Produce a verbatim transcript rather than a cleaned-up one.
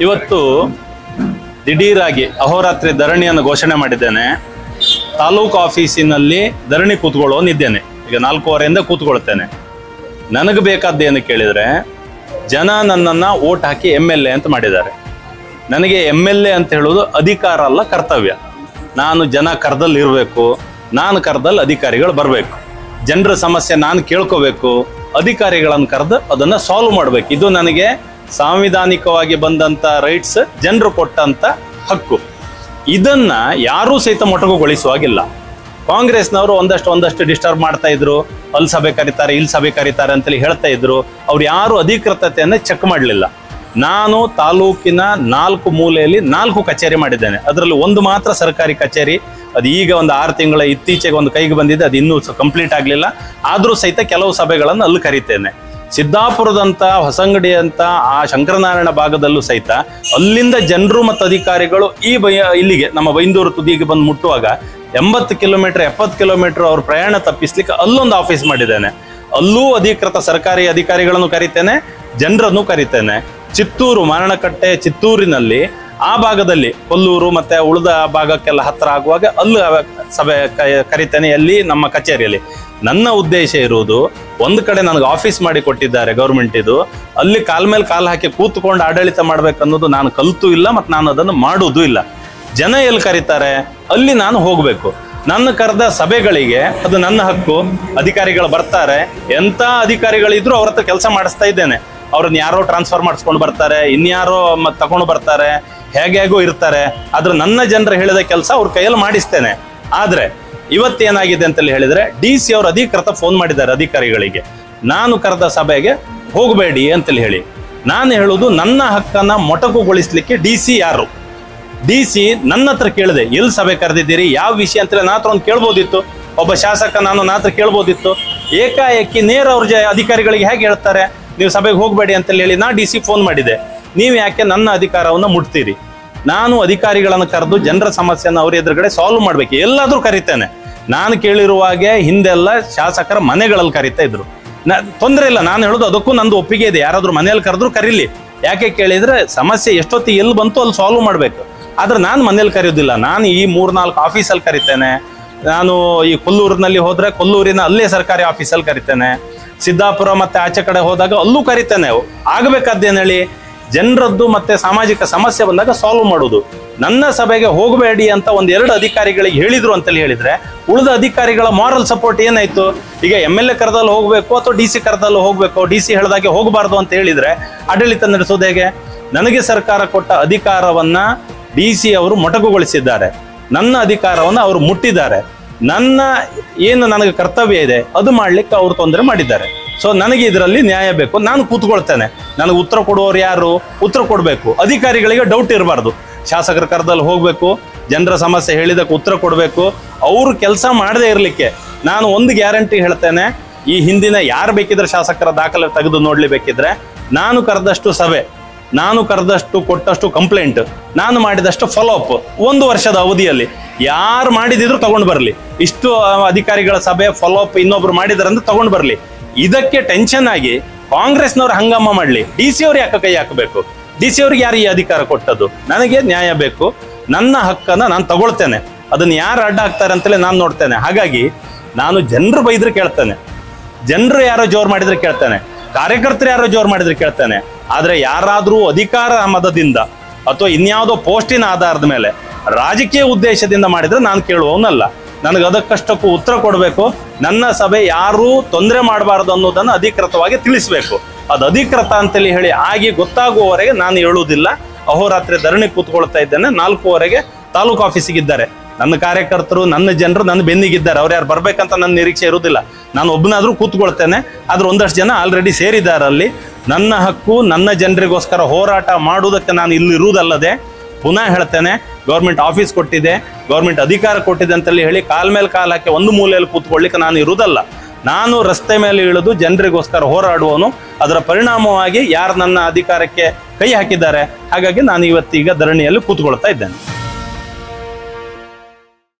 ಇವತ್ತು ದಿಢೀರಾಗಿ ಅಹೋರಾತ್ರಿ ಧರಣಿಯನ್ನು ಘೋಷಣೆ ಮಾಡಿದ್ದೇನೆ. ತಾಲೂಕು ಆಫೀಸಿನಲ್ಲಿ ಧರಣಿ ಕೂತ್ಕೊಳ್ಳೋನಿದ್ದೇನೆ. ಈಗ ನಾಲ್ಕೂವರೆಯಿಂದ ಕೂತ್ಕೊಳ್ತೇನೆ. ನನಗೆ ಬೇಕಾದ್ದೇನು ಕೇಳಿದರೆ, ಜನ ನನ್ನನ್ನು ಓಟ್ ಹಾಕಿ ಎಮ್ ಎಲ್ ಎ ಅಂತ ಮಾಡಿದ್ದಾರೆ. ನನಗೆ ಎಮ್ ಎಲ್ ಎ ಅಂತ ಹೇಳೋದು ಅಧಿಕಾರ ಅಲ್ಲ, ಕರ್ತವ್ಯ. ನಾನು ಜನ ಕರ್ದಲ್ಲಿ ಇರಬೇಕು, ನಾನು ಕರ್ದಲ್ಲಿ ಅಧಿಕಾರಿಗಳು ಬರಬೇಕು, ಜನರ ಸಮಸ್ಯೆ ನಾನು ಕೇಳ್ಕೋಬೇಕು, ಅಧಿಕಾರಿಗಳನ್ನು ಕರೆದು ಅದನ್ನು ಸಾಲ್ವ್ ಮಾಡಬೇಕು. ಇದು ನನಗೆ ಸಾಂವಿಧಾನಿಕವಾಗಿ ಬಂದಂಥ ರೈಟ್ಸ್, ಜನರು ಕೊಟ್ಟಂಥ ಹಕ್ಕು. ಇದನ್ನು ಯಾರೂ ಸಹಿತ ಮೊಟಕುಗೊಳಿಸುವಾಗಿಲ್ಲ. ಕಾಂಗ್ರೆಸ್ನವರು ಒಂದಷ್ಟು ಒಂದಷ್ಟು ಡಿಸ್ಟರ್ಬ್ ಮಾಡ್ತಾ ಇದ್ರು, ಅಲ್ಲಿ ಸಭೆ ಕರೀತಾರೆ, ಇಲ್ಲಿ ಸಭೆ ಕರೀತಾರೆ ಅಂತೇಳಿ ಹೇಳ್ತಾ ಇದ್ರು. ಅವ್ರು ಯಾರು ಅಧಿಕೃತತೆಯನ್ನು ಚೆಕ್ ಮಾಡಲಿಲ್ಲ. ನಾನು ತಾಲೂಕಿನ ನಾಲ್ಕು ಮೂಲೆಯಲ್ಲಿ ನಾಲ್ಕು ಕಚೇರಿ ಮಾಡಿದ್ದೇನೆ. ಅದರಲ್ಲಿ ಒಂದು ಮಾತ್ರ ಸರ್ಕಾರಿ ಕಚೇರಿ. ಅದು ಈಗ ಒಂದು ಆರು ತಿಂಗಳ ಇತ್ತೀಚೆಗೆ ಒಂದು ಕೈಗೆ ಬಂದಿದೆ, ಅದು ಇನ್ನೂ ಕಂಪ್ಲೀಟ್ ಆಗಲಿಲ್ಲ. ಆದರೂ ಸಹಿತ ಕೆಲವು ಸಭೆಗಳನ್ನು ಅಲ್ಲಿ ಕರೀತೇನೆ. ಸಿದ್ದಾಪುರದಂಥ, ಹೊಸಂಗಡಿ ಅಂತ ಆ ಶಂಕರನಾರಾಯಣ ಭಾಗದಲ್ಲೂ ಸಹಿತ ಅಲ್ಲಿಂದ ಜನರು ಮತ್ತು ಅಧಿಕಾರಿಗಳು ಈ ಬೈ ಇಲ್ಲಿಗೆ ನಮ್ಮ ಬೈಂದೂರು ತುದಿಗೆ ಬಂದು ಮುಟ್ಟುವಾಗ ಎಂಬತ್ತು ಕಿಲೋಮೀಟರ್ ಎಪ್ಪತ್ತು ಕಿಲೋಮೀಟರ್ ಅವ್ರ ಪ್ರಯಾಣ ತಪ್ಪಿಸ್ಲಿಕ್ಕೆ ಅಲ್ಲೊಂದು ಆಫೀಸ್ ಮಾಡಿದ್ದೇನೆ. ಅಲ್ಲೂ ಅಧಿಕೃತ ಸರ್ಕಾರಿ ಅಧಿಕಾರಿಗಳನ್ನು ಕರಿತೇನೆ, ಜನರನ್ನು ಕರಿತೇನೆ. ಚಿತ್ತೂರು, ಮಾರಣಕಟ್ಟೆ ಚಿತ್ತೂರಿನಲ್ಲಿ ಆ ಭಾಗದಲ್ಲಿ ಕೊಲ್ಲೂರು ಮತ್ತು ಉಳಿದ ಭಾಗಕ್ಕೆಲ್ಲ ಹತ್ತಿರ ಆಗುವಾಗ ಅಲ್ಲೂ ಸಭೆ ಕರಿತೇನೆ, ಅಲ್ಲಿ ನಮ್ಮ ಕಚೇರಿಯಲ್ಲಿ. ನನ್ನ ಉದ್ದೇಶ ಇರುವುದು, ಒಂದು ಕಡೆ ನನಗೆ ಆಫೀಸ್ ಮಾಡಿ ಕೊಟ್ಟಿದ್ದಾರೆ ಗೌರ್ಮೆಂಟ್, ಇದು ಅಲ್ಲಿ ಕಾಲ ಮೇಲೆ ಕಾಲು ಹಾಕಿ ಕೂತ್ಕೊಂಡು ಆಡಳಿತ ಮಾಡ್ಬೇಕನ್ನೋದು ನಾನು ಕಲಿತೂ ಇಲ್ಲ ಮತ್ತು ನಾನು ಅದನ್ನು ಮಾಡೋದು ಇಲ್ಲ. ಜನ ಎಲ್ಲಿ ಕರೀತಾರೆ ಅಲ್ಲಿ ನಾನು ಹೋಗಬೇಕು. ನನ್ನ ಕರೆದ ಸಭೆಗಳಿಗೆ ಅದು ನನ್ನ ಹಕ್ಕು. ಅಧಿಕಾರಿಗಳು ಬರ್ತಾರೆ, ಎಂಥ ಅಧಿಕಾರಿಗಳಿದ್ರು ಅವ್ರ ಹತ್ರ ಕೆಲಸ ಮಾಡಿಸ್ತಾ ಇದ್ದೇನೆ. ಅವ್ರನ್ನ ಯಾರೋ ಟ್ರಾನ್ಸ್ಫರ್ ಮಾಡಿಸ್ಕೊಂಡು ಬರ್ತಾರೆ, ಇನ್ಯಾರೋ ಮತ್ತೆ ತಗೊಂಡು ಬರ್ತಾರೆ, ಹೇಗೆ ಹೇಗೋ ಇರ್ತಾರೆ. ಆದ್ರೆ ನನ್ನ ಜನರು ಹೇಳಿದ ಕೆಲಸ ಅವ್ರ ಕೈಯಲ್ಲಿ ಮಾಡಿಸ್ತೇನೆ. ಆದರೆ ಇವತ್ತೇನಾಗಿದೆ ಅಂತೇಳಿ ಹೇಳಿದರೆ, ಡಿ ಸಿ ಅವರು ಅಧಿಕೃತ ಫೋನ್ ಮಾಡಿದ್ದಾರೆ ಅಧಿಕಾರಿಗಳಿಗೆ, ನಾನು ಕರೆದ ಸಭೆಗೆ ಹೋಗಬೇಡಿ ಅಂತೇಳಿ ಹೇಳಿ. ನಾನು ಹೇಳೋದು, ನನ್ನ ಹಕ್ಕನ್ನು ಮೊಟಕುಗೊಳಿಸ್ಲಿಕ್ಕೆ ಡಿ ಸಿ ಯಾರು? ಡಿ ಸಿ ನನ್ನ ಹತ್ರ ಕೇಳಿದೆ, ಎಲ್ಲಿ ಸಭೆ ಕರೆದಿದ್ದೀರಿ, ಯಾವ ವಿಷಯ ಅಂತೇಳಿ ನಾ ಹತ್ರ ಒಂದು ಕೇಳ್ಬೋದಿತ್ತು. ಒಬ್ಬ ಶಾಸಕ ನಾನು ನಾ ಹತ್ರ ಕೇಳ್ಬೋದಿತ್ತು. ಏಕಾಏಕಿ ನೇರ ಅವ್ರ ಜ ಅಧಿಕಾರಿಗಳಿಗೆ ಹೇಗೆ ಹೇಳ್ತಾರೆ, ನೀವು ಸಭೆಗೆ ಹೋಗಬೇಡಿ ಅಂತೇಳಿ ಹೇಳಿ. ನಾ ಡಿ ಸಿ ಫೋನ್ ಮಾಡಿದೆ, ನೀವು ಯಾಕೆ ನನ್ನ ಅಧಿಕಾರವನ್ನು ಮುಟ್ತೀರಿ? ನಾನು ಅಧಿಕಾರಿಗಳನ್ನು ಕರೆದು ಜನರ ಸಮಸ್ಯೆಯನ್ನು ಅವ್ರ ಎದುರುಗಡೆ ಸಾಲ್ವ್ ಮಾಡಬೇಕು. ಎಲ್ಲಾದರೂ ಕರಿತೇನೆ. ನಾನು ಕೇಳಿರುವಾಗೆ ಹಿಂದೆಲ್ಲ ಶಾಸಕರ ಮನೆಗಳಲ್ಲಿ ಕರಿತಾ ಇದ್ರು. ನಾ ತೊಂದರೆ ಇಲ್ಲ, ನಾನು ಹೇಳೋದು ಅದಕ್ಕೂ ನಂದು ಒಪ್ಪಿಗೆ ಇದೆ. ಯಾರಾದರೂ ಮನೆಯಲ್ಲಿ ಕರೆದ್ರು ಕರೀಲಿ. ಯಾಕೆ ಕೇಳಿದರೆ, ಸಮಸ್ಯೆ ಎಷ್ಟೊತ್ತಿ ಎಲ್ಲಿ ಬಂತು ಅಲ್ಲಿ ಸಾಲ್ವ್ ಮಾಡಬೇಕು. ಆದ್ರೆ ನಾನು ಮನೇಲಿ ಕರೆಯೋದಿಲ್ಲ. ನಾನು ಈ ಮೂರ್ನಾಲ್ಕು ಆಫೀಸಲ್ಲಿ ಕರಿತೇನೆ. ನಾನು ಈ ಕೊಲ್ಲೂರಿನಲ್ಲಿ ಹೋದರೆ ಕೊಲ್ಲೂರಿನ ಅಲ್ಲೇ ಸರ್ಕಾರಿ ಆಫೀಸಲ್ಲಿ ಕರಿತೇನೆ. ಸಿದ್ದಾಪುರ ಮತ್ತೆ ಆಚೆ ಕಡೆ ಹೋದಾಗ ಅಲ್ಲೂ ಕರಿತೇನೆ. ಆಗಬೇಕಾದ್ದೇನು ಹೇಳಿ, ಜನರದ್ದು ಮತ್ತೆ ಸಾಮಾಜಿಕ ಸಮಸ್ಯೆ ಬಂದಾಗ ಸಾಲ್ವ್ ಮಾಡೋದು. ನನ್ನ ಸಭೆಗೆ ಹೋಗಬೇಡಿ ಅಂತ ಒಂದ್ ಎರಡು ಅಧಿಕಾರಿಗಳಿಗೆ ಹೇಳಿದ್ರು ಅಂತೇಳಿ ಹೇಳಿದ್ರೆ, ಉಳಿದ ಅಧಿಕಾರಿಗಳ ಮಾರಲ್ ಸಪೋರ್ಟ್ ಏನಾಯ್ತು? ಈಗ ಎಮ್ ಎಲ್ ಎ ಕರೆದಲ್ಲಿ ಹೋಗ್ಬೇಕು ಅಥವಾ ಡಿ ಸಿ ಕರೆದಲ್ಲಿ ಹೋಗ್ಬೇಕು, ಡಿ ಸಿ ಹೇಳ್ದಾಗೆ ಹೋಗಬಾರ್ದು ಅಂತ ಹೇಳಿದ್ರೆ ಆಡಳಿತ ನಡೆಸೋದು ಹೇಗೆ? ನನಗೆ ಸರ್ಕಾರ ಕೊಟ್ಟ ಅಧಿಕಾರವನ್ನ ಡಿ ಸಿ ಅವರು ಮೊಟಕುಗೊಳಿಸಿದ್ದಾರೆ. ನನ್ನ ಅಧಿಕಾರವನ್ನು ಅವರು ಮುಟ್ಟಿದ್ದಾರೆ. ನನ್ನ ಏನು ನನಗೆ ಕರ್ತವ್ಯ ಇದೆ ಅದು ಮಾಡ್ಲಿಕ್ಕೆ ಅವರು ತೊಂದರೆ ಮಾಡಿದ್ದಾರೆ. ಸೊ ನನಗೆ ಇದರಲ್ಲಿ ನ್ಯಾಯ ಬೇಕು. ನಾನು ಕೂತ್ಕೊಳ್ತೇನೆ. ನನಗೆ ಉತ್ತರ ಕೊಡುವವರು ಯಾರು? ಉತ್ತರ ಕೊಡಬೇಕು. ಅಧಿಕಾರಿಗಳಿಗೆ ಡೌಟ್ ಇರಬಾರ್ದು. ಶಾಸಕರ ಕರೆದಲ್ಲಿ ಹೋಗಬೇಕು, ಜನರ ಸಮಸ್ಯೆ ಹೇಳಿದಕ್ಕೆ ಉತ್ತರ ಕೊಡಬೇಕು. ಅವರು ಕೆಲಸ ಮಾಡದೇ ಇರಲಿಕ್ಕೆ ನಾನು ಒಂದು ಗ್ಯಾರಂಟಿ ಹೇಳ್ತೇನೆ. ಈ ಹಿಂದಿನ ಯಾರು ಬೇಕಿದ್ರೆ ಶಾಸಕರ ದಾಖಲೆ ತೆಗೆದು ನೋಡ್ಲಿ ಬೇಕಿದ್ರೆ, ನಾನು ಕರೆದಷ್ಟು ಸಭೆ, ನಾನು ಕರೆದಷ್ಟು ಕೊಟ್ಟಷ್ಟು ಕಂಪ್ಲೇಂಟ್, ನಾನು ಮಾಡಿದಷ್ಟು ಫಾಲೋ ಅಪ್ ಒಂದು ವರ್ಷದ ಅವಧಿಯಲ್ಲಿ ಯಾರು ಮಾಡಿದಿದ್ರು ತಗೊಂಡು ಬರಲಿ. ಇಷ್ಟು ಅಧಿಕಾರಿಗಳ ಸಭೆ ಫಾಲೋ ಅಪ್ ಇನ್ನೊಬ್ರು ಮಾಡಿದಾರಂದ್ರೆ ತಗೊಂಡು ಬರಲಿ. ಇದಕ್ಕೆ ಟೆನ್ಷನ್ ಆಗಿ ಕಾಂಗ್ರೆಸ್ನವ್ರು ಹಂಗಾಮ ಮಾಡಲಿ. ಡಿ ಸಿ ಅವ್ರು ಯಾಕೆ ಕೈ ಹಾಕಬೇಕು? ಡಿ ಸಿ ಅವ್ರಿಗೆ ಯಾರು ಈ ಅಧಿಕಾರ ಕೊಟ್ಟದ್ದು? ನನಗೆ ನ್ಯಾಯ ಬೇಕು. ನನ್ನ ಹಕ್ಕನ್ನು ನಾನು ತಗೊಳ್ತೇನೆ. ಅದನ್ನು ಯಾರು ಅಡ್ಡ ಹಾಕ್ತಾರೆ ಅಂತಲೇ ನಾನು ನೋಡ್ತೇನೆ. ಹಾಗಾಗಿ ನಾನು ಜನರು ಬೈದ್ರೆ ಕೇಳ್ತೇನೆ, ಜನರು ಯಾರೋ ಜೋರು ಮಾಡಿದ್ರೆ ಕೇಳ್ತೇನೆ, ಕಾರ್ಯಕರ್ತರು ಯಾರೋ ಜೋರು ಮಾಡಿದ್ರೆ ಕೇಳ್ತೇನೆ. ಆದರೆ ಯಾರಾದರೂ ಅಧಿಕಾರ ಮದದಿಂದ ಅಥವಾ ಇನ್ಯಾವುದೋ ಪೋಸ್ಟಿನ ಆಧಾರದ ಮೇಲೆ ರಾಜಕೀಯ ಉದ್ದೇಶದಿಂದ ಮಾಡಿದ್ರೆ ನಾನು ಕೇಳುವವನಲ್ಲ. ನನಗೆ ಅದಕ್ಕಷ್ಟಕ್ಕೂ ಉತ್ತರ ಕೊಡಬೇಕು. ನನ್ನ ಸಭೆ ಯಾರೂ ತೊಂದರೆ ಮಾಡಬಾರ್ದು ಅನ್ನೋದನ್ನು ಅಧಿಕೃತವಾಗಿ ತಿಳಿಸ್ಬೇಕು. ಅದು ಅಧಿಕೃತ ಅಂತೇಳಿ ಹೇಳಿ ಆಗಿ ಗೊತ್ತಾಗುವವರೆಗೆ ನಾನು ಹೇಳುವುದಿಲ್ಲ. ಅಹೋರಾತ್ರಿ ಧರಣಿ ಕೂತ್ಕೊಳ್ತಾ ಇದ್ದೇನೆ. ನಾಲ್ಕೂವರೆಗೆ ತಾಲೂಕು ಆಫೀಸಿಗಿದ್ದಾರೆ ನನ್ನ ಕಾರ್ಯಕರ್ತರು, ನನ್ನ ಜನರು ನನ್ನ ಬೆನ್ನಿಗಿದ್ದಾರೆ. ಅವ್ರು ಯಾರು ಬರ್ಬೇಕಂತ ನನ್ನ ನಿರೀಕ್ಷೆ ಇರುವುದಿಲ್ಲ. ನಾನು ಒಬ್ಬನಾದರೂ ಕೂತ್ಕೊಳ್ತೇನೆ. ಆದ್ರೆ ಒಂದಷ್ಟು ಜನ ಆಲ್ರೆಡಿ ಸೇರಿದ್ದಾರೆ ಅಲ್ಲಿ. ನನ್ನ ಹಕ್ಕು, ನನ್ನ ಜನರಿಗೋಸ್ಕರ ಹೋರಾಟ ಮಾಡುವುದಕ್ಕೆ ನಾನು ಇಲ್ಲಿ ಇರುವುದಲ್ಲದೆ, ಪುನಃ ಹೇಳ್ತೇನೆ, ಗೌರ್ಮೆಂಟ್ ಆಫೀಸ್ ಕೊಟ್ಟಿದೆ, ಗೌರ್ಮೆಂಟ್ ಅಧಿಕಾರ ಕೊಟ್ಟಿದೆ ಅಂತೇಳಿ ಹೇಳಿ ಕಾಲ್ ಮೇಲೆ ಕಾಲು ಹಾಕಿ ಒಂದು ಮೂಲೆಯಲ್ಲಿ ಕೂತ್ಕೊಳ್ಳಿಕ್ಕೆ ನಾನು ಇರುವುದಲ್ಲ. ನಾನು ರಸ್ತೆ ಮೇಲೆ ಇಳಿದು ಜನರಿಗೋಸ್ಕರ ಹೋರಾಡುವನು. ಅದರ ಪರಿಣಾಮವಾಗಿ ಯಾರು ನನ್ನ ಅಧಿಕಾರಕ್ಕೆ ಕೈ ಹಾಕಿದ್ದಾರೆ. ಹಾಗಾಗಿ ನಾನು ಇವತ್ತೀಗ ಧರಣಿಯಲ್ಲಿ ಕೂತ್ಕೊಳ್ತಾ ಇದ್ದೇನೆ.